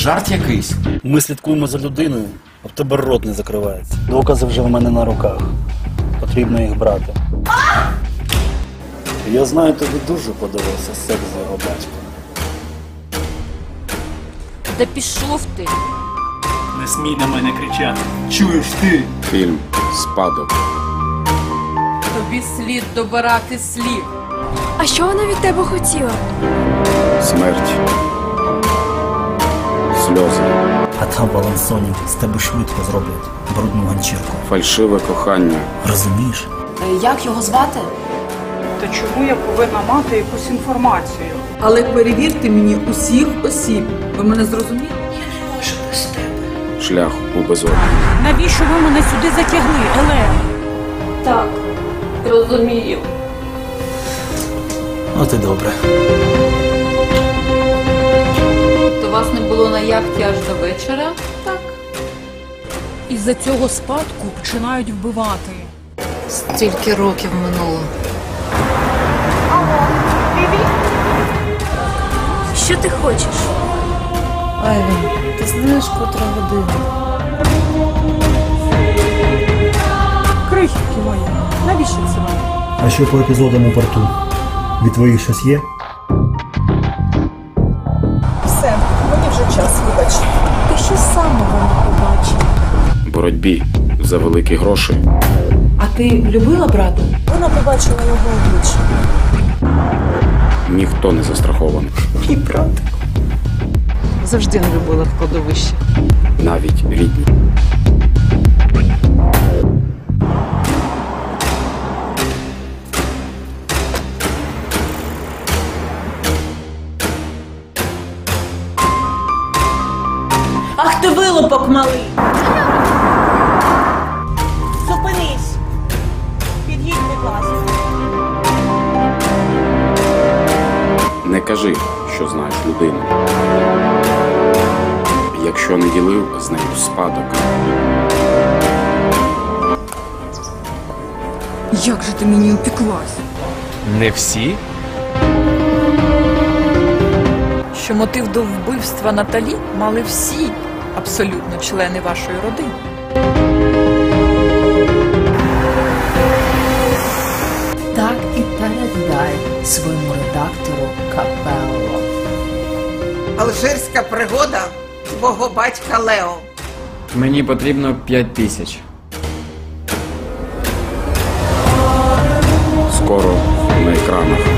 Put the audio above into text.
жарт якийсь? Ми слідкуємо за людиною, а в тебе рот не закривається. Докази вже в мене на руках. Потрібно їх брати. Я знаю, тобі дуже подобався секс з його батьком. Да пішов ти. Не смій на мене кричати. Чуєш ти? Фільм «Спадок». Тобі слід добирати слів. А що вона від тебе хотіла? Смерть. Сльози. А там в Алансоні з тебе швидко зроблять брудну ганчірку. Фальшиве кохання. Розумієш? Як його звати? То чому я повинна мати якусь інформацію? Але перевірте мені усіх осіб. Ви мене зрозуміли? Шлях у безодню. Навіщо ви мене сюди затягли, Елена? Так, розумію. От і добре. То вас не було на яхті аж до вечора? Так. Із-за цього спадку починають вбивати. Стільки років минуло. Що ти хочеш? Айвен, ти знаєш, котра година? Крихітки мої, навіщо це вам? А що по епізодам у порту? Від твоїх щось є? Все, мені вже час, вибач. Ти що самого не побачив? Боротьбі за великі гроші. А ти любила брата? Вона побачила його обличчя. Ніхто не застрахований. Мій братик. Завжди не любила в кладовищі. Навіть рідні. Ах ти вилупок малий! Зупинись! Під'їдь, будь ласка. Не кажи, що знаєш людину. Якщо не ділив з нею спадок. Як же ти мені упіклась? Не всі? Що мотив до вбивства Наталі мали всі абсолютно члени вашої родини. Так і передай своєму редактору Капелло. Алжирська пригода твого батька Лео. Мені потрібно 5000. Скоро на екранах.